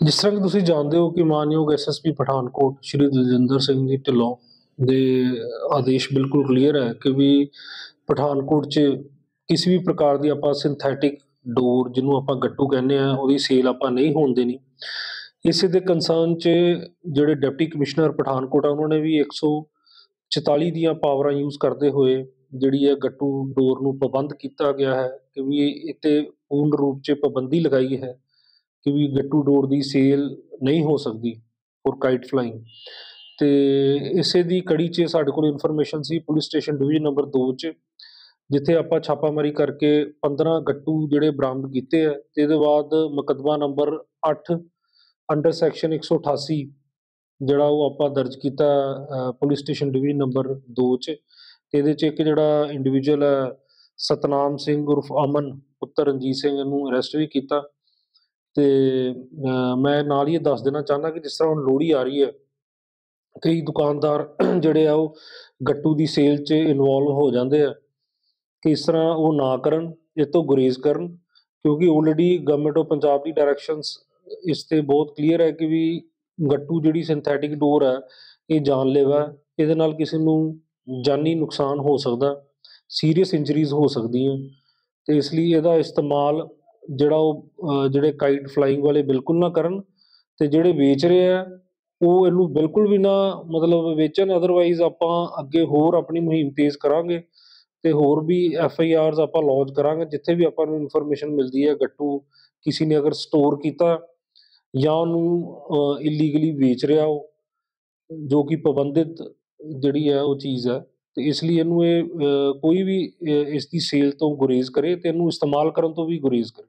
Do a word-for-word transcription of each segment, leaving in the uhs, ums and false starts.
ਜਿਸ ਤਰ੍ਹਾਂ ਕਿ ਤੁਸੀਂ ਜਾਣਦੇ ਹੋ ਕਿ ਮਾਨਯੋਗ S S P Pathankot Shri Daljinder Singh ji Dhillon ਦੇ ਆਦੇਸ਼ ਬਿਲਕੁਲ ਕਲੀਅਰ ਹੈ ਕਿ ਵੀ ਪਠਾਨਕੋਟ 'ਚ ਕਿਸੇ ਵੀ ਪ੍ਰਕਾਰ ਦੀ ਆਪਾਂ ਸਿੰਥੈਟਿਕ ਡੋਰ ਜਿਹਨੂੰ ਆਪਾਂ ਗੱਟੂ ਕਹਿੰਦੇ ਆ ਉਹਦੀ ਸੇਲ ਆਪਾਂ ਨਹੀਂ ਹੋਣ ਦੇਣੀ। ਇਸੇ ਦੇ ਕੰਸਰਨ 'ਚ ਜਿਹੜੇ ਡਿਪਟੀ ਕਮਿਸ਼ਨਰ ਪਠਾਨਕੋਟ ਆ ਉਹਨਾਂ ਨੇ ਵੀ ਇੱਕ ਸੌ ਚੁਤਾਲੀ ਦੀਆਂ ਪਾਵਰਾਂ ਯੂਜ਼ ਕਰਦੇ ਹੋਏ ਜਿਹੜੀ ਹੈ ਗੱਟੂ ਡੋਰ ਨੂੰ ਪਾਬੰਦ ਕੀਤਾ ਗਿਆ ਹੈ ਕਿ ਵੀ ਇਹ 'ਤੇ ਪੂਰਨ ਰੂਪ 'ਚ ਪਾਬੰਦੀ ਲਗਾਈ ਹੈ ਕਿ ਵੀ ਗੱਟੂ ਡੋਰ ਦੀ ਸੇਲ ਨਹੀਂ ਹੋ ਸਕਦੀ ਫॉर ਕਾਈਟ ਫਲਾਈਂਗ। ਤੇ ਇਸੇ ਦੀ ਕੜੀ 'ਚ ਸਾਡੇ ਕੋਲ ਇਨਫੋਰਮੇਸ਼ਨ ਸੀ ਪੁਲਿਸ ਸਟੇਸ਼ਨ ਡਿਵੀਜ਼ਨ ਨੰਬਰ ਦੋ 'ਚ, ਜਿੱਥੇ ਆਪਾਂ ਛਾਪਾਮਾਰੀ ਕਰਕੇ ਪੰਦਰਾਂ ਗੱਟੂ ਜਿਹੜੇ ਬਰਾਮਦ ਕੀਤੇ ਹੈ ਤੇ ਇਹਦੇ ਬਾਅਦ ਮੁਕੱਦਮਾ ਨੰਬਰ ਅੱਠ ਅੰਡਰ ਸੈਕਸ਼ਨ ਇੱਕ ਸੌ ਅਠਾਸੀ ਜਿਹੜਾ ਉਹ ਆਪਾਂ ਦਰਜ ਕੀਤਾ ਪੁਲਿਸ ਸਟੇਸ਼ਨ ਡਿਵੀਜ਼ਨ ਨੰਬਰ ਦੋ 'ਚ। ਤੇ ਇਹਦੇ 'ਚ ਇੱਕ ਜਿਹੜਾ ਇੰਡੀਵਿਜੂਅਲ ਹੈ ਸਤਨਾਮ ਸਿੰਘ ਉਰਫ ਅਮਨ ਪੁੱਤਰ ਰਣਜੀਤ ਸਿੰਘ ਇਹਨੂੰ ਅਰੈਸਟ ਵੀ ਕੀਤਾ। ਤੇ ਮੈਂ ਨਾਲ ਹੀ ਇਹ ਦੱਸ ਦੇਣਾ ਚਾਹੁੰਦਾ ਕਿ ਜਿਸ ਤਰ੍ਹਾਂ ਹੁਣ ਲੋਹੜੀ ਆ ਰਹੀ ਹੈ, ਕਈ ਦੁਕਾਨਦਾਰ ਜਿਹੜੇ ਆ ਉਹ ਗੱਟੂ ਦੀ ਸੇਲ 'ਚ ਇਨਵੋਲਵ ਹੋ ਜਾਂਦੇ ਆ ਕਿ ਇਸ ਤਰ੍ਹਾਂ ਉਹ ਨਾ ਕਰਨ, ਇਹ ਤੋਂ ਗੁਰੇਜ਼ ਕਰਨ, ਕਿਉਂਕਿ ਆਲਰੇਡੀ ਗਵਰਨਮੈਂਟ ਆਫ ਪੰਜਾਬ ਦੀ ਡਾਇਰੈਕਸ਼ਨਸ ਇਸ 'ਤੇ ਬਹੁਤ ਕਲੀਅਰ ਹੈ ਕਿ ਵੀ ਗੱਟੂ ਜਿਹੜੀ ਸਿੰਥੈਟਿਕ ਡੋਰ ਹੈ ਇਹ ਜਾਨਲੇਵਾ ਹੈ, ਇਹਦੇ ਨਾਲ ਕਿਸੇ ਨੂੰ ਜਾਨੀ ਨੁਕਸਾਨ ਹੋ ਸਕਦਾ, ਸੀਰੀਅਸ ਇੰਜਰੀਜ਼ ਹੋ ਸਕਦੀਆਂ। ਅਤੇ ਇਸ ਲਈ ਇਹਦਾ ਇਸਤੇਮਾਲ ਜਿਹੜਾ ਉਹ ਜਿਹੜੇ ਕਾਈਟ ਫਲਾਈਂਗ ਵਾਲੇ ਬਿਲਕੁਲ ਨਾ ਕਰਨ, ਅਤੇ ਜਿਹੜੇ ਵੇਚ ਰਹੇ ਆ ਉਹ ਇਹਨੂੰ ਬਿਲਕੁਲ ਵੀ ਨਾ ਮਤਲਬ ਵੇਚਣ। ਅਦਰਵਾਈਜ਼ ਆਪਾਂ ਅੱਗੇ ਹੋਰ ਆਪਣੀ ਮੁਹਿੰਮ ਤੇਜ਼ ਕਰਾਂਗੇ ਅਤੇ ਹੋਰ ਵੀ ਐਫ ਆਈ ਆਰਜ਼ ਆਪਾਂ ਲੌਂਚ ਕਰਾਂਗੇ ਜਿੱਥੇ ਵੀ ਆਪਾਂ ਨੂੰ ਇਨਫੋਰਮੇਸ਼ਨ ਮਿਲਦੀ ਹੈ ਗੱਟੂ ਕਿਸੇ ਨੇ ਅਗਰ ਸਟੋਰ ਕੀਤਾ ਜਾਂ ਉਹਨੂੰ ਇਲੀਗਲੀ ਵੇਚ ਰਿਹਾ ਉਹ, ਜੋ ਕਿ ਪਾਬੰਦਿਤ ਜਿਹੜੀ ਹੈ ਉਹ ਚੀਜ਼ ਹੈ। ਅਤੇ ਇਸ ਲਈ ਇਹਨੂੰ ਇਹ ਕੋਈ ਵੀ ਇਸ ਦੀ ਸੇਲ ਤੋਂ ਗੁਰੇਜ਼ ਕਰੇ ਅਤੇ ਇਹਨੂੰ ਇਸਤੇਮਾਲ ਕਰਨ ਤੋਂ ਵੀ ਗੁਰੇਜ਼ ਕਰੇ।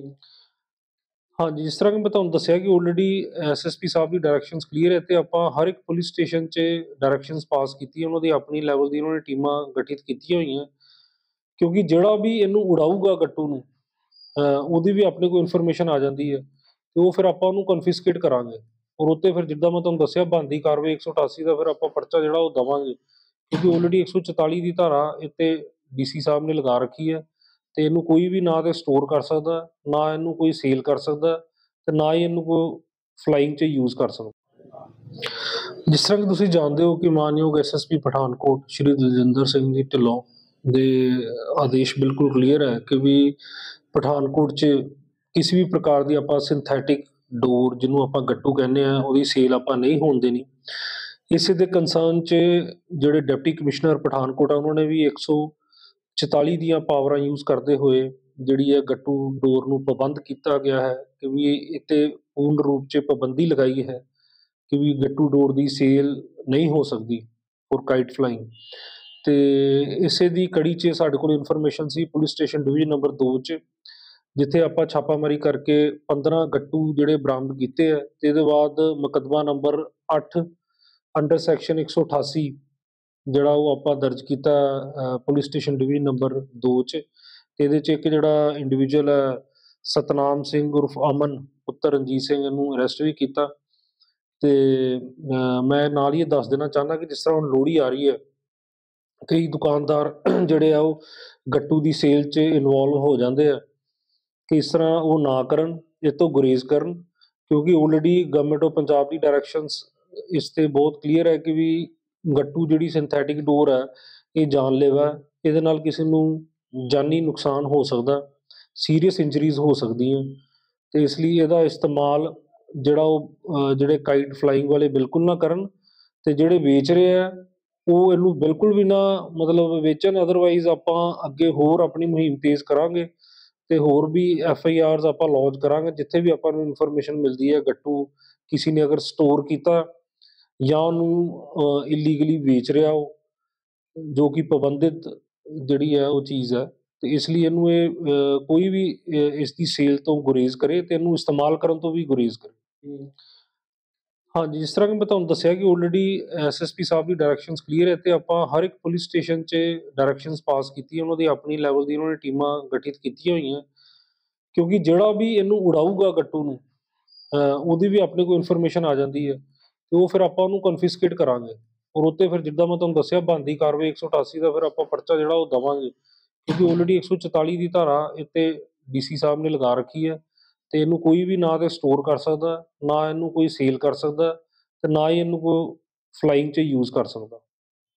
ਹਾਂਜੀ, ਜਿਸ ਤਰ੍ਹਾਂ ਕਿ ਮੈਂ ਤੁਹਾਨੂੰ ਦੱਸਿਆ ਕਿ ਆਲਰੇਡੀ ਐਸ ਐਸ ਪੀ ਸਾਹਿਬ ਦੀ ਡਾਇਰੈਕਸ਼ਨਸ ਕਲੀਅਰ ਹੈ ਅਤੇ ਆਪਾਂ ਹਰ ਇੱਕ ਪੁਲਿਸ ਸਟੇਸ਼ਨ 'ਚ ਡਾਇਰੈਕਸ਼ਨਸ ਪਾਸ ਕੀਤੀ, ਉਹਨਾਂ ਦੀ ਆਪਣੀ ਲੈਵਲ ਦੀ ਉਹਨਾਂ ਨੇ ਟੀਮਾਂ ਗਠਿਤ ਕੀਤੀਆਂ ਹੋਈਆਂ, ਕਿਉਂਕਿ ਜਿਹੜਾ ਵੀ ਇਹਨੂੰ ਉਡਾਊਗਾ ਗੱਟੂ ਨੂੰ ਉਹਦੀ ਵੀ ਆਪਣੇ ਕੋਲ ਇਨਫੋਰਮੇਸ਼ਨ ਆ ਜਾਂਦੀ ਹੈ ਅਤੇ ਉਹ ਫਿਰ ਆਪਾਂ ਉਹਨੂੰ ਕਨਫਿਸਕੇਟ ਕਰਾਂਗੇ ਔਰ ਉੱਤੇ ਫਿਰ ਜਿੱਦਾਂ ਮੈਂ ਤੁਹਾਨੂੰ ਦੱਸਿਆ ਬਣਦੀ ਕਾਰਵਾਈ ਇੱਕ ਸੌ ਅਠਾਸੀ ਦਾ ਫਿਰ ਆਪਾਂ ਪਰਚਾ ਜਿਹੜਾ ਉਹ ਦੇਵਾਂਗੇ, ਕਿਉਂਕਿ ਆਲਰੇਡੀ ਇੱਕ ਸੌ ਚੁਤਾਲੀ ਦੀ ਧਾਰਾ ਇੱਥੇ ਡੀ ਸੀ ਸਾਹਿਬ ਨੇ ਲਗਾ ਰੱਖੀ ਹੈ ਅਤੇ ਇਹਨੂੰ ਕੋਈ ਵੀ ਨਾ ਤਾਂ ਸਟੋਰ ਕਰ ਸਕਦਾ, ਨਾ ਇਹਨੂੰ ਕੋਈ ਸੇਲ ਕਰ ਸਕਦਾ ਅਤੇ ਨਾ ਹੀ ਇਹਨੂੰ ਕੋਈ ਫਲਾਈਂਗ 'ਚ ਯੂਜ਼ ਕਰ ਸਕਦਾ। ਜਿਸ ਤਰ੍ਹਾਂ ਕਿ ਤੁਸੀਂ ਜਾਣਦੇ ਹੋ ਕਿ ਮਾਨਯੋਗ S S P Pathankot Shri Daljinder Singh ji Dhillon ਦੇ ਆਦੇਸ਼ ਬਿਲਕੁਲ ਕਲੀਅਰ ਹੈ ਕਿ ਵੀ ਪਠਾਨਕੋਟ 'ਚ ਕਿਸੇ ਵੀ ਪ੍ਰਕਾਰ ਦੀ ਆਪਾਂ ਸਿੰਥੈਟਿਕ ਡੋਰ ਜਿਹਨੂੰ ਆਪਾਂ ਗੱਟੂ ਕਹਿੰਦੇ ਆ ਉਹਦੀ ਸੇਲ ਆਪਾਂ ਨਹੀਂ ਹੋਣ ਦੇਣੀ। ਇਸੇ ਦੇ ਕੰਸਰਨ 'ਚ ਜਿਹੜੇ ਡਿਪਟੀ ਕਮਿਸ਼ਨਰ ਪਠਾਨਕੋਟ ਆ ਉਹਨਾਂ ਨੇ ਵੀ ਇੱਕ ਸੌ ਚੁਤਾਲੀ ਦੀਆਂ ਪਾਵਰਾਂ ਯੂਜ਼ ਕਰਦੇ ਹੋਏ ਜਿਹੜੀ ਹੈ ਗੱਟੂ ਡੋਰ ਨੂੰ ਪਾਬੰਦ ਕੀਤਾ ਗਿਆ ਹੈ ਕਿ ਵੀ ਇਹ 'ਤੇ ਪੂਰਨ ਰੂਪ 'ਚ ਪਾਬੰਦੀ ਲਗਾਈ ਹੈ ਕਿ ਵੀ ਗੱਟੂ ਡੋਰ ਦੀ ਸੇਲ ਨਹੀਂ ਹੋ ਸਕਦੀ ਫॉर ਕਾਈਟ ਫਲਾਈਂਗ। ਅਤੇ ਇਸੇ ਦੀ ਕੜੀ 'ਚ ਸਾਡੇ ਕੋਲ ਇਨਫੋਰਮੇਸ਼ਨ ਸੀ ਪੁਲਿਸ ਸਟੇਸ਼ਨ ਡਿਵੀਜ਼ਨ ਨੰਬਰ ਦੋ 'ਚ, ਜਿੱਥੇ ਆਪਾਂ ਛਾਪਾਮਾਰੀ ਕਰਕੇ ਪੰਦਰਾਂ ਗੱਟੂ ਜਿਹੜੇ ਬਰਾਮਦ ਕੀਤੇ ਹੈ ਅਤੇ ਇਹਦੇ ਬਾਅਦ ਮੁਕੱਦਮਾ ਨੰਬਰ ਅੱਠ ਅੰਡਰ ਸੈਕਸ਼ਨ ਇੱਕ ਸੌ ਅਠਾਸੀ ਜਿਹੜਾ ਉਹ ਆਪਾਂ ਦਰਜ ਕੀਤਾ ਪੁਲਿਸ ਸਟੇਸ਼ਨ ਡਿਵੀਜ਼ਨ ਨੰਬਰ ਦੋ 'ਚ। ਅਤੇ ਇਹਦੇ 'ਚ ਇੱਕ ਜਿਹੜਾ ਇੰਡੀਵਿਜੂਅਲ ਹੈ ਸਤਨਾਮ ਸਿੰਘ ਉਰਫ ਅਮਨ ਪੁੱਤਰ ਰਣਜੀਤ ਸਿੰਘ ਇਹਨੂੰ ਅਰੈਸਟ ਵੀ ਕੀਤਾ। ਅਤੇ ਮੈਂ ਨਾਲ ਹੀ ਇਹ ਦੱਸ ਦੇਣਾ ਚਾਹੁੰਦਾ ਕਿ ਜਿਸ ਤਰ੍ਹਾਂ ਹੁਣ ਲੋਹੜੀ ਆ ਰਹੀ ਹੈ, ਕਈ ਦੁਕਾਨਦਾਰ ਜਿਹੜੇ ਆ ਉਹ ਗੱਟੂ ਦੀ ਸੇਲ 'ਚ ਇਨਵੋਲਵ ਹੋ ਜਾਂਦੇ ਆ ਕਿ ਇਸ ਤਰ੍ਹਾਂ ਉਹ ਨਾ ਕਰਨ, ਇਹ ਤੋਂ ਗੁਰੇਜ਼ ਕਰਨ, ਕਿਉਂਕਿ ਆਲਰੇਡੀ ਗਵਰਨਮੈਂਟ ਆਫ ਪੰਜਾਬ ਦੀ ਡਾਇਰੈਕਸ਼ਨਸ ਇਸ 'ਤੇ ਬਹੁਤ ਕਲੀਅਰ ਹੈ ਕਿ ਵੀ ਗੱਟੂ ਜਿਹੜੀ ਸਿੰਥੈਟਿਕ ਡੋਰ ਹੈ ਇਹ ਜਾਨਲੇਵਾ ਹੈ, ਇਹਦੇ ਨਾਲ ਕਿਸੇ ਨੂੰ ਜਾਨੀ ਨੁਕਸਾਨ ਹੋ ਸਕਦਾ, ਸੀਰੀਅਸ ਇੰਜਰੀਜ਼ ਹੋ ਸਕਦੀਆਂ। ਅਤੇ ਇਸ ਲਈ ਇਹਦਾ ਇਸਤੇਮਾਲ ਜਿਹੜਾ ਉਹ ਜਿਹੜੇ ਕਾਈਟ ਫਲਾਈਂਗ ਵਾਲੇ ਬਿਲਕੁਲ ਨਾ ਕਰਨ, ਅਤੇ ਜਿਹੜੇ ਵੇਚ ਰਹੇ ਆ ਉਹ ਇਹਨੂੰ ਬਿਲਕੁਲ ਵੀ ਨਾ ਮਤਲਬ ਵੇਚਣ। ਅਦਰਵਾਈਜ਼ ਆਪਾਂ ਅੱਗੇ ਹੋਰ ਆਪਣੀ ਮੁਹਿੰਮ ਤੇਜ਼ ਕਰਾਂਗੇ ਅਤੇ ਹੋਰ ਵੀ ਐਫ ਆਈ ਆਰਜ਼ ਆਪਾਂ ਲੌਂਚ ਕਰਾਂਗੇ ਜਿੱਥੇ ਵੀ ਆਪਾਂ ਨੂੰ ਇਨਫੋਰਮੇਸ਼ਨ ਮਿਲਦੀ ਹੈ ਗੱਟੂ ਕਿਸੇ ਨੇ ਅਗਰ ਸਟੋਰ ਕੀਤਾ ਜਾਂ ਉਹਨੂੰ ਇਲੀਗਲੀ ਵੇਚ ਰਿਹਾ ਉਹ, ਜੋ ਕਿ ਪਾਬੰਦਿਤ ਜਿਹੜੀ ਹੈ ਉਹ ਚੀਜ਼ ਹੈ। ਅਤੇ ਇਸ ਲਈ ਇਹਨੂੰ ਇਹ ਕੋਈ ਵੀ ਇਸ ਦੀ ਸੇਲ ਤੋਂ ਗੁਰੇਜ਼ ਕਰੇ ਅਤੇ ਇਹਨੂੰ ਇਸਤੇਮਾਲ ਕਰਨ ਤੋਂ ਵੀ ਗੁਰੇਜ਼ ਕਰੇ। ਹਾਂਜੀ, ਜਿਸ ਤਰ੍ਹਾਂ ਕਿ ਮੈਂ ਤੁਹਾਨੂੰ ਦੱਸਿਆ ਕਿ ਆਲਰੇਡੀ ਐਸ ਐਸ ਪੀ ਸਾਹਿਬ ਦੀ ਡਾਇਰੈਕਸ਼ਨਸ ਕਲੀਅਰ ਹੈ ਅਤੇ ਆਪਾਂ ਹਰ ਇੱਕ ਪੁਲਿਸ ਸਟੇਸ਼ਨ 'ਚ ਡਾਇਰੈਕਸ਼ਨਸ ਪਾਸ ਕੀਤੀ, ਉਹਨਾਂ ਦੀ ਆਪਣੀ ਲੈਵਲ ਦੀ ਉਹਨਾਂ ਨੇ ਟੀਮਾਂ ਗਠਿਤ ਕੀਤੀਆਂ ਹੋਈਆਂ, ਕਿਉਂਕਿ ਜਿਹੜਾ ਵੀ ਇਹਨੂੰ ਉਡਾਊਗਾ ਗੱਟੂ ਨੂੰ ਉਹਦੀ ਵੀ ਆਪਣੇ ਕੋਲ ਇਨਫੋਰਮੇਸ਼ਨ ਆ ਜਾਂਦੀ ਹੈ ਅਤੇ ਉਹ ਫਿਰ ਆਪਾਂ ਉਹਨੂੰ ਕਨਫਿਸਕੇਟ ਕਰਾਂਗੇ ਔਰ ਉੱਤੇ ਫਿਰ ਜਿੱਦਾਂ ਮੈਂ ਤੁਹਾਨੂੰ ਦੱਸਿਆ ਬਣਦੀ ਕਾਰਵਾਈ ਇੱਕ ਸੌ ਅਠਾਸੀ ਦਾ ਫਿਰ ਆਪਾਂ ਪਰਚਾ ਜਿਹੜਾ ਉਹ ਦੇਵਾਂਗੇ, ਕਿਉਂਕਿ ਆਲਰੇਡੀ ਇੱਕ ਸੌ ਚੁਤਾਲੀ ਦੀ ਧਾਰਾ ਇੱਥੇ ਡੀ ਸੀ ਸਾਹਿਬ ਨੇ ਲਗਾ ਰੱਖੀ ਹੈ ਤੇ ਇਹਨੂੰ ਕੋਈ ਵੀ ਨਾ ਤੇ ਸਟੋਰ ਕਰ ਸਕਦਾ, ਨਾ ਇਹਨੂੰ ਕੋਈ ਸੇਲ ਕਰ ਸਕਦਾ ਤੇ ਨਾ ਹੀ ਇਹਨੂੰ ਕੋਈ ਫਲਾਈਂਗ 'ਚ ਯੂਜ਼ ਕਰ ਸਕਦਾ।